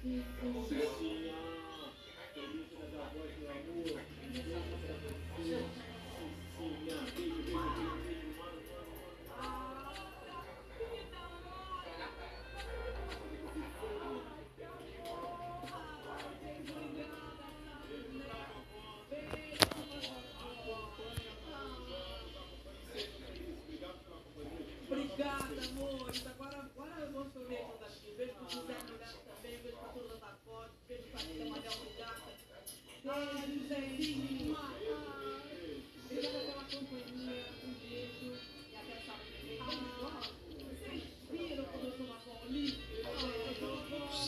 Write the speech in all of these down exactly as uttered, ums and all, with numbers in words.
Obrigada, amores. Agora, agora eu vou chover quando aqui. Beijo pro José Mulher também. Beijo pra todas as fotos. Beijo pra Tia Manel Gata. Beijo, gente. Obrigada pela companhia. Um beijo. E até sábado que vem. Ah, vocês viram como eu sou uma paulista? Eu sou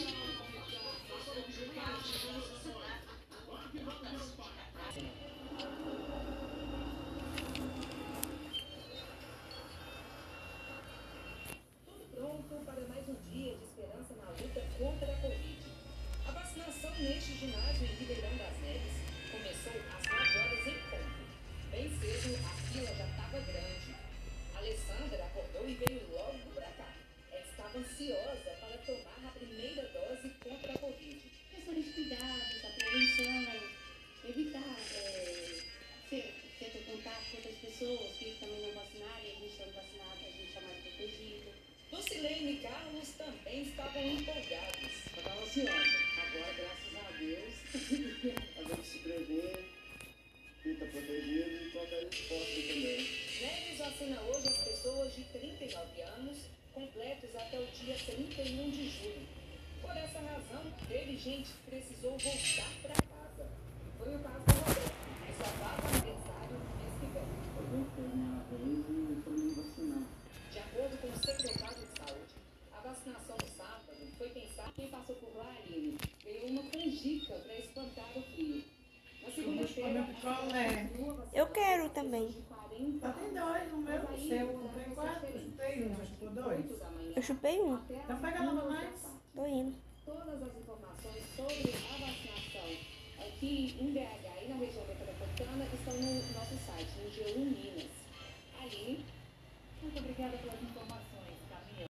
pronto para mais um dia de esperança na luta contra a Covid. A vacinação neste ginásio em Ribeirão das Neves começou às nove horas em ponto. Bem cedo, a fila já estava grande. A Alessandra acordou e veio logo para cá. Ela estava ansiosa para tomar a primeira dose contra a Covid. Questões de cuidados, a prevenção, evitar é, ser, ter contato com outras pessoas que também não vacinaram, e a gente não vacinado, a gente é mais protegido. Lucilene e Carlos também estavam empolgados. Eu estava ansiosa. Agora, graças a Deus, a gente se prevê, fica protegido e toca a resposta também. Neves vacina hoje as pessoas de trinta e nove anos, completos até o dia trinta e um de julho. Por essa razão, teve gente que precisou voltar para casa. Foi o caso do Roberto, que só dava aniversário mês que vem. Eu voltei minha vez e foi me vacinar. De acordo com o secretário de Saúde, a vacinação no sábado foi pensada. Quem passou por lá, Aline, veio uma canjica para espantar o frio. Na segunda-feira, Eu quero também. Só tem dois, no meu, o seu, não tem quatro, eu chutei um, mas ficou dois. Eu chupei um. Então pega logo mais. Tô indo. Todas as informações sobre a vacinação aqui em B H e na região metropolitana estão no nosso site, no G um Minas. Aline, muito obrigada pela